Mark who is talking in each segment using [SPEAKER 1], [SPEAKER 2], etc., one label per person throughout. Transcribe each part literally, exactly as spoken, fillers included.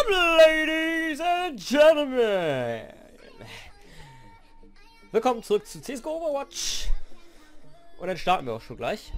[SPEAKER 1] Ladies and Gentlemen! Willkommen zurück zu C S G O Overwatch. Und dann starten wir auch schon gleich.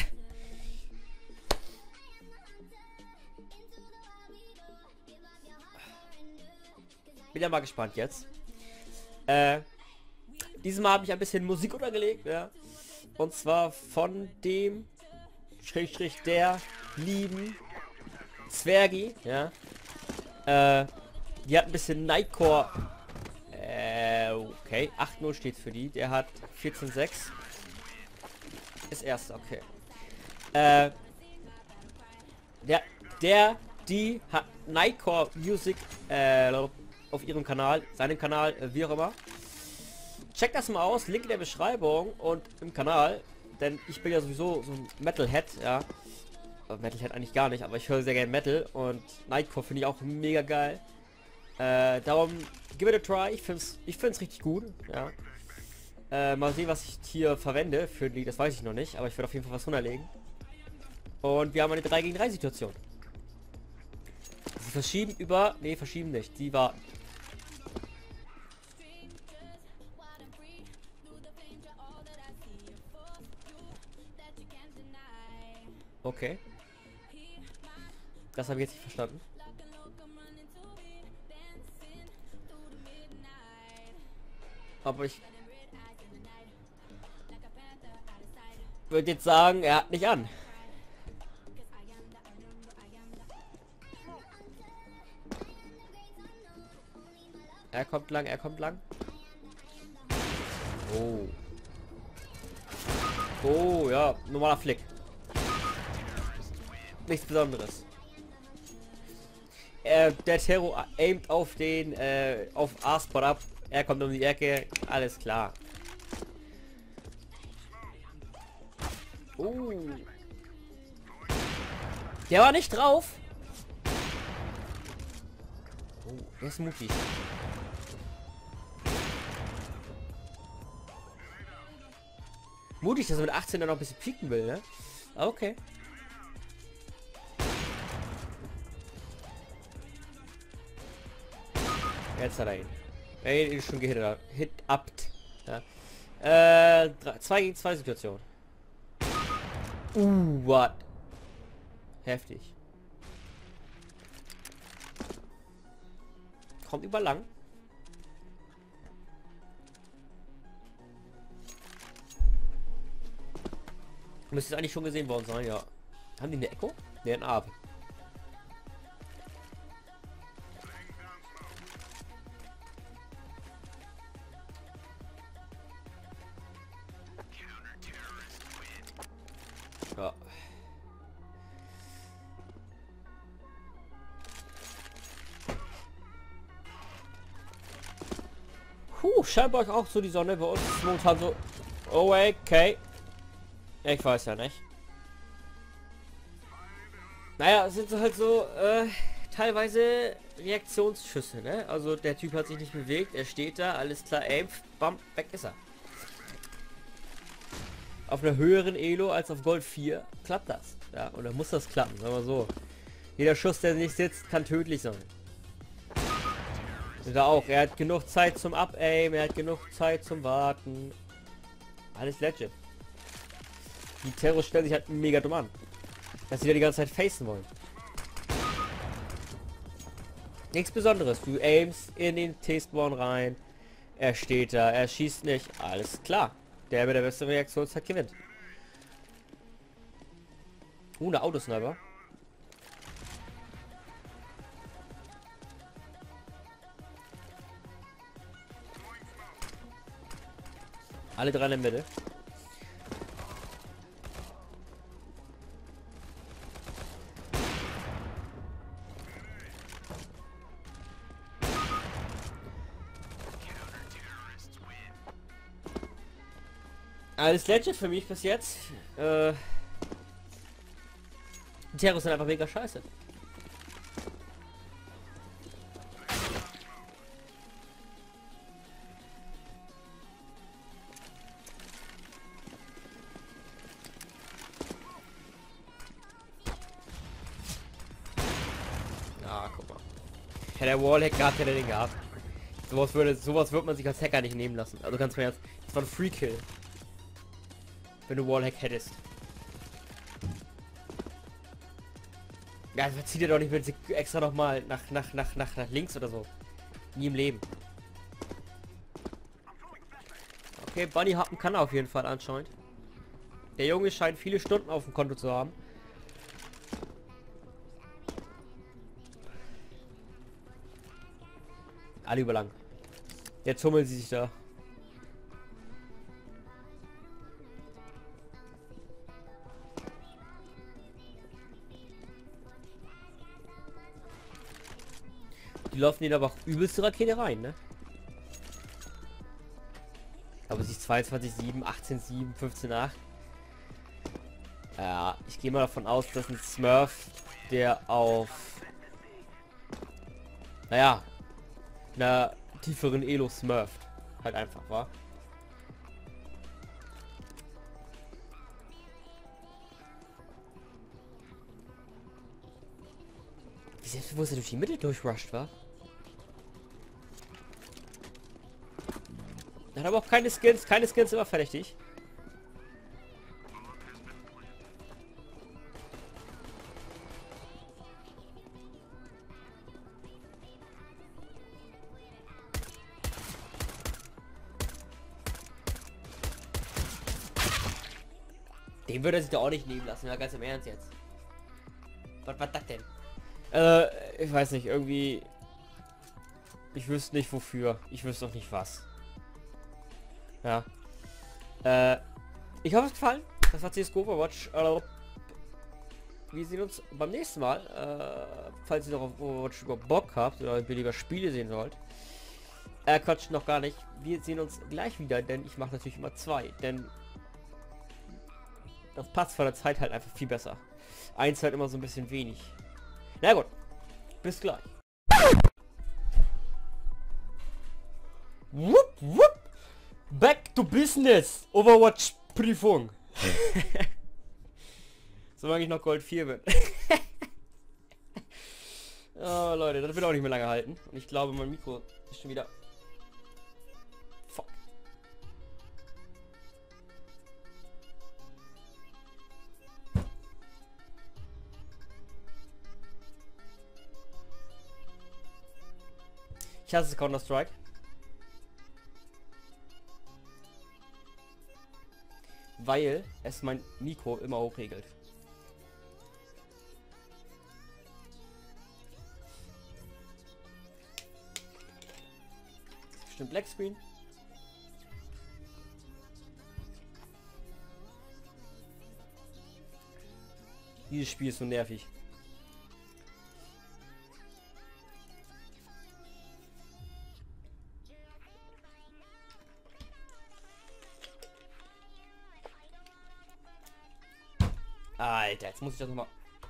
[SPEAKER 1] Bin ja mal gespannt jetzt. Äh, dieses Mal habe ich ein bisschen Musik untergelegt, ja. Und zwar von dem Schrägstrich der lieben Zwergi, ja. Äh, die hat ein bisschen Nightcore. Äh, okay. acht null steht für die. Der hat vierzehn sechs. Ist erster, okay. Äh, der, der, die hat Nightcore Music äh, auf ihrem Kanal, seinem Kanal, äh, wie auch immer. Checkt das mal aus, Link in der Beschreibung und im Kanal, denn ich bin ja sowieso so ein Metalhead, ja. Metalhead eigentlich gar nicht, aber ich höre sehr gerne Metal und Nightcore finde ich auch mega geil. Äh, darum, give it a try, ich finde es ich find's richtig gut, ja. Äh, mal sehen, was ich hier verwende für die, das weiß ich noch nicht, aber ich werde auf jeden Fall was runterlegen. Und wir haben eine drei gegen drei Situation. Sie verschieben über, nee, verschieben nicht, die warten. Okay. Das habe ich jetzt nicht verstanden. Aber ich würde jetzt sagen, er hat nicht an. Er kommt lang, er kommt lang. Oh. Oh, ja, normaler Flick. Nichts Besonderes. Äh, der Terror aimt auf den, äh, auf A-Spot ab. Er kommt um die Ecke. Alles klar. Oh. Der war nicht drauf. Oh, der ist mutig. Mutig, dass er mit achtzehn dann noch ein bisschen pieken will, ne? Okay. Jetzt hat er ihn. Er ist schon gehittet. Hit upt. Ja. Äh, zwei gegen zwei Situation. Uh, what? Heftig. Kommt über lang. Müsste es eigentlich schon gesehen worden sein, ja. Haben die eine Echo? Ne, ein Ab. Ja. Puh, scheinbar auch so die Sonne bei uns ist momentan so. Oh, okay. Ich weiß ja nicht. Naja, es sind so halt so äh, teilweise Reaktionsschüsse, ne? Also der Typ hat sich nicht bewegt, er steht da, alles klar, aim, bam, weg ist er. Auf einer höheren Elo als auf Gold vier klappt das. Ja, und dann muss das klappen, sagen wir so. Jeder Schuss, der nicht sitzt, kann tödlich sein. Und da auch, er hat genug Zeit zum Up-Aim, er hat genug Zeit zum Warten. Alles legit. Die Terror stellen sich halt mega dumm an. Dass sie da die ganze Zeit facen wollen. Nichts Besonderes. Du aimst in den T-Spawn rein. Er steht da, er schießt nicht. Alles klar. Der mit der beste Reaktionszeit gewinnt. Uh, eine Autosniper. Alle drei in der Mitte. Alles legit für mich bis jetzt. Äh, die Terrors sind einfach mega scheiße. Ah, guck mal. Hätte er Wallhack gehabt, hätte er den gehabt. Sowas würde, sowas wird man sich als Hacker nicht nehmen lassen. Also ganz mal ernst, das war ein Free Kill. Wenn du Wallhack hättest. Ja, also zieht er doch nicht mit extra noch mal nach, nach, nach, nach, nach links oder so. Nie im Leben. Okay, Bunny Happen kann er auf jeden Fall anscheinend. Der Junge scheint viele Stunden auf dem Konto zu haben. Alle überlang. Jetzt hummeln sie sich da. Die laufen ihn aber auch übelste Rakete rein, ne? Aber sie ist zweiundzwanzig sieben, achtzehn sieben, fünfzehn acht. Ja, ich gehe mal davon aus, dass ein Smurf, der auf, naja, einer tieferen Elo smurft, halt einfach war. Wie selbstbewusst er durch die Mitte durchrusht war. Er hat aber auch keine Skins, keine Skins immer verdächtig. Den würde er sich da auch nicht nehmen lassen, ja, ganz im Ernst jetzt. Was war das denn? Äh, ich weiß nicht, irgendwie... Ich wüsste nicht wofür. Ich wüsste auch nicht was. Ja. Äh, ich hoffe es gefallen. Das war C S G O Overwatch. Äh, wir sehen uns beim nächsten Mal. Äh, falls ihr noch auf Overwatch über Bock habt oder billiger Spiele sehen wollt. Äh, Quatsch, noch gar nicht. Wir sehen uns gleich wieder, denn ich mache natürlich immer zwei. Denn das passt von der Zeit halt einfach viel besser. Eins halt immer so ein bisschen wenig. Na gut. Bis gleich. Wupp, wupp. Back to business. Overwatch Prüfung. Solange ich noch Gold vier bin. Oh Leute, das wird auch nicht mehr lange halten. Und ich glaube, mein Mikro ist schon wieder... Fuck. Ich hasse Counter-Strike. Weil es mein Mikro immer hochregelt. Stimmt, Black Screen. Dieses Spiel ist so nervig. Alter, jetzt muss ich das nochmal...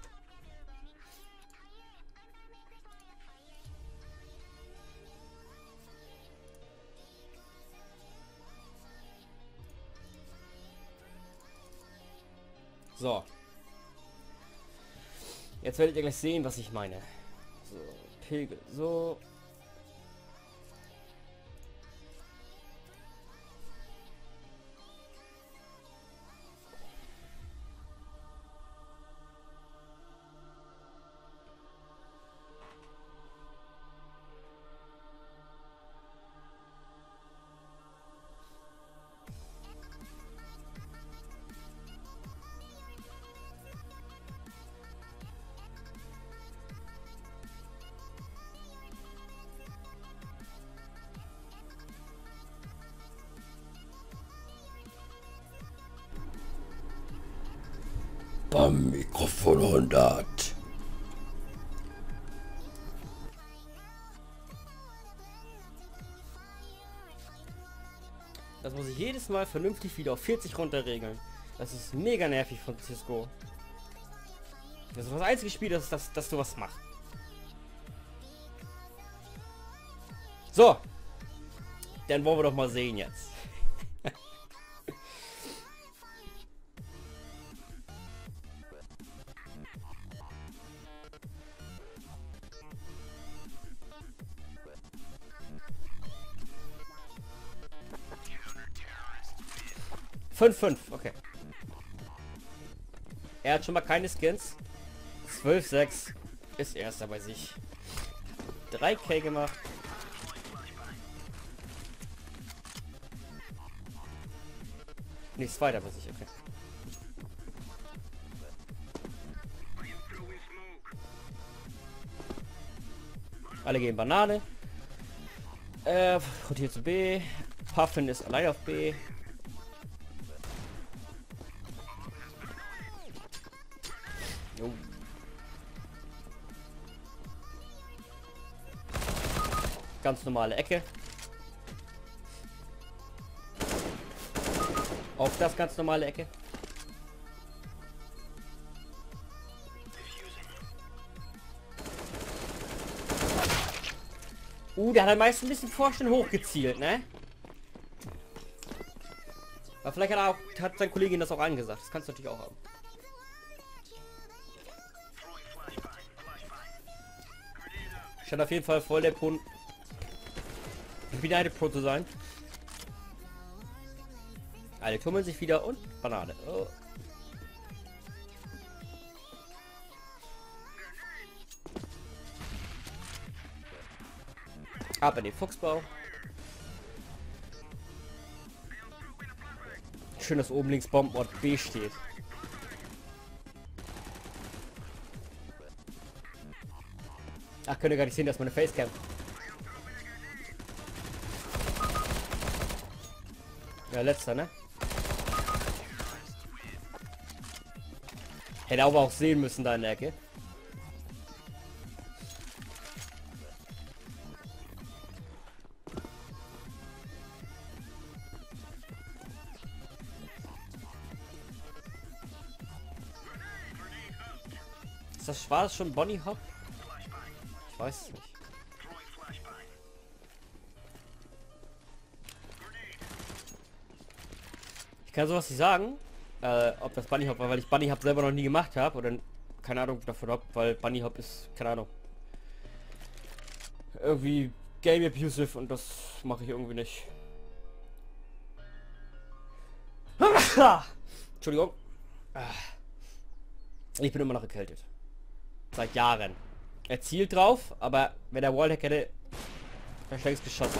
[SPEAKER 1] So. Jetzt werdet ihr gleich sehen, was ich meine. So, Pegel, so... Bam, Mikrofon hundert. Das muss ich jedes Mal vernünftig wieder auf vierzig runter regeln. Das ist mega nervig von Cisco. Das ist das einzige Spiel, das, das, das sowas macht. So. Dann wollen wir doch mal sehen jetzt. fünf fünf, okay. Er hat schon mal keine Skins. zwölf sechs ist erster bei sich. drei K gemacht. Nichts weiter bei sich, okay. Alle gehen Banane. Äh, rotiert zu B. Puffin ist allein auf B. Jo. Ganz normale Ecke. Auf das ganz normale Ecke. Uh, der hat am meisten ein bisschen vorstellen hochgezielt, ne? Aber vielleicht hat, er auch, hat sein Kollegin das auch angesagt. Das kannst du natürlich auch haben. Scheint auf jeden Fall voll der Pro... Beneidet Pro zu sein. Alle tummeln sich wieder und Banane. Oh. Ab in den Fuchsbau. Schön, dass oben links Bombenort B steht. Ach, könnt ihr gar nicht sehen, dass meine Facecam. Ja, letzter, ne? Hätte aber auch sehen müssen da in der Ecke. Ist das schwarz schon Bonnie Hop? Ich weiß es nicht. Ich kann sowas nicht sagen, äh, ob das Bunny Hop war, weil ich Bunny Hop selber noch nie gemacht habe oder keine Ahnung davon habe, weil Bunny Hop ist, keine Ahnung, irgendwie Game Abusive und das mache ich irgendwie nicht. Entschuldigung. Ich bin immer noch erkältet. Seit Jahren. Er zielt drauf, aber wenn der Wallhack hätte, wäre ich längst geschossen.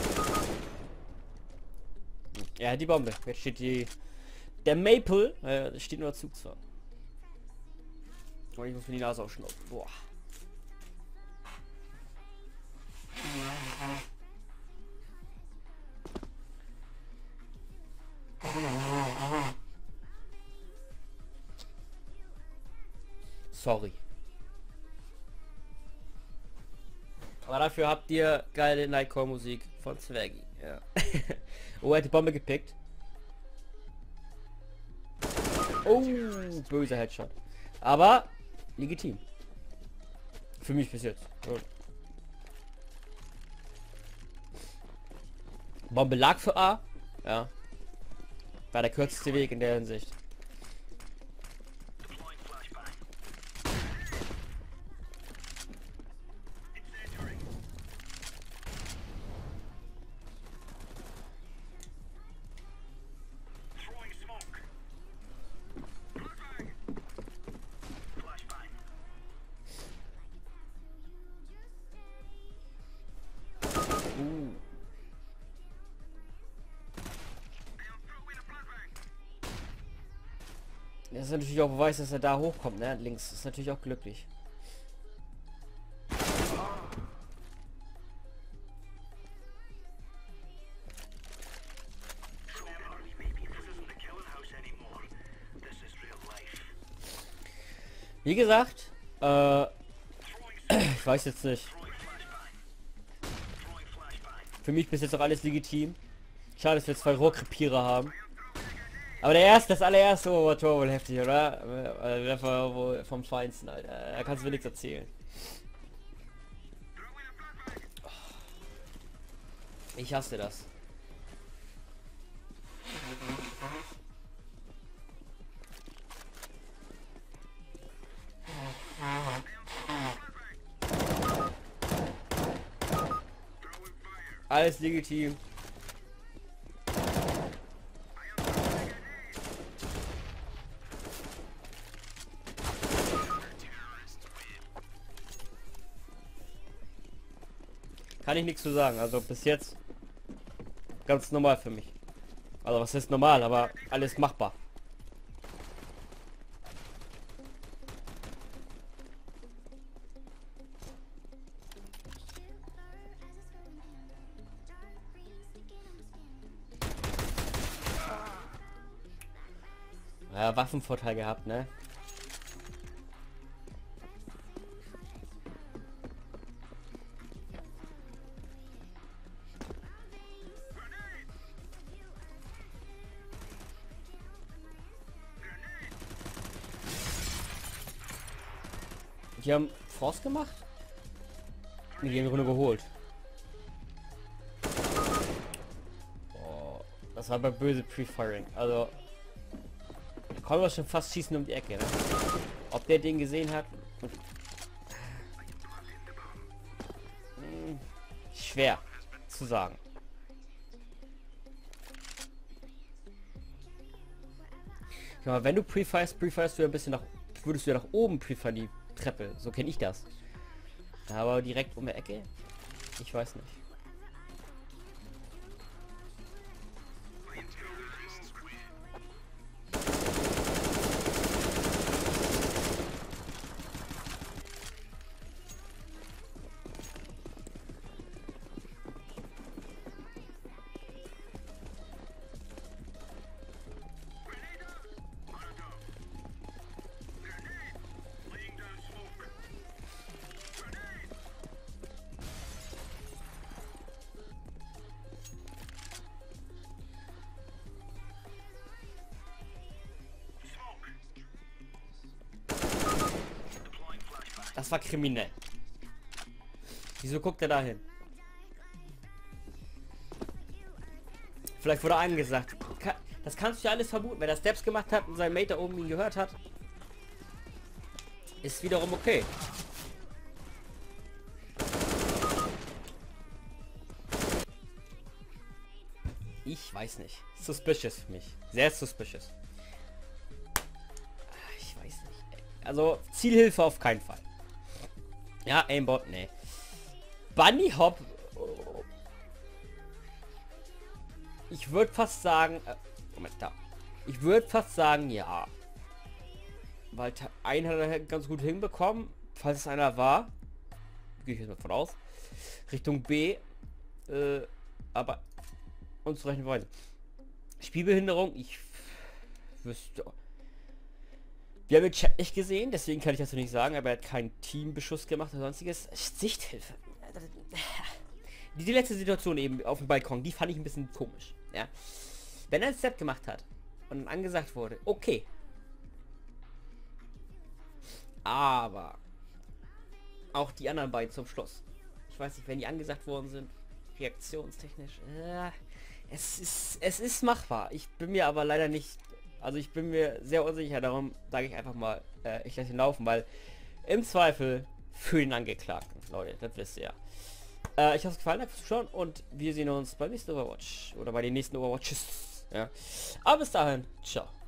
[SPEAKER 1] Er hat die Bombe. Jetzt steht die... Der Maple, äh, steht nur Zug zwar. Und ich muss mir die Nase aufschnaufen. Boah. Sorry. Aber dafür habt ihr geile Nightcore Musik von Zwergi. Ja. Oh, er hat die Bombe gepickt. Oh, böser Headshot. Aber legitim. Für mich bis jetzt. Ja. Bombe lag für A. Ja. War der kürzeste Weg in der Hinsicht. Das ist natürlich auch Beweis, dass er da hochkommt, ne? Links ist natürlich auch glücklich. Wie gesagt, äh, ich weiß jetzt nicht. Für mich bis jetzt auch alles legitim. Schade, dass wir zwei Rohrkrepierer haben. Aber der erste, das allererste war Tor wohl heftig, oder? Der war wohl vom Feinsten, Alter. Da kannst du mir nichts erzählen. Ich hasse das. Alles legitim. Kann ich nichts zu sagen. Also bis jetzt ganz normal für mich. Also was ist normal, aber alles machbar. Ja, Waffenvorteil gehabt, ne? Die haben Force gemacht? Die haben die Runde geholt. Oh, das war aber böse Pre-Firing. Also kann man schon fast schießen um die Ecke. Ne? Ob der den gesehen hat? Hm, schwer zu sagen. Ja, wenn du Pre-Firest, Pre-Firest du ein bisschen nach, würdest du ja nach oben preferen die Treppe. So kenne ich das. Aber direkt um die Ecke? Ich weiß nicht. Das war kriminell. Wieso guckt er da hin? Vielleicht wurde angesagt. Das kannst du ja alles vermuten. Wenn er Steps gemacht hat und sein Mate da oben ihn gehört hat, ist wiederum okay. Ich weiß nicht. Suspicious für mich. Sehr suspicious. Ich weiß nicht. Also Zielhilfe auf keinen Fall. Ja, Aimbot, nee. Bunny Hop. Ich würde fast sagen. Äh, Moment, da. Ich würde fast sagen, ja. Weil einen hat er ganz gut hinbekommen. Falls es einer war. Gehe ich jetzt mal von aus. Richtung B. Äh, aber unzureichende Weise. Spielbehinderung, ich wüsste. Wir haben den Chat nicht gesehen, deswegen kann ich das nicht sagen, aber er hat keinen Teambeschuss gemacht oder sonstiges. Sichthilfe. Die, die letzte Situation eben auf dem Balkon, die fand ich ein bisschen komisch. Ja. Wenn er ein Step gemacht hat und angesagt wurde, okay. Aber auch die anderen beiden zum Schluss. Ich weiß nicht, wenn die angesagt worden sind, reaktionstechnisch. Äh, es ist es ist machbar. Ich bin mir aber leider nicht. Also ich bin mir sehr unsicher, darum sage ich einfach mal, äh, ich lasse ihn laufen, weil im Zweifel für den Angeklagten, Leute, das wisst ihr ja. Äh, ich hoffe es gefallen hat fürs Zuschauen und wir sehen uns beim nächsten Overwatch oder bei den nächsten Overwatches. Ja. Aber bis dahin, ciao.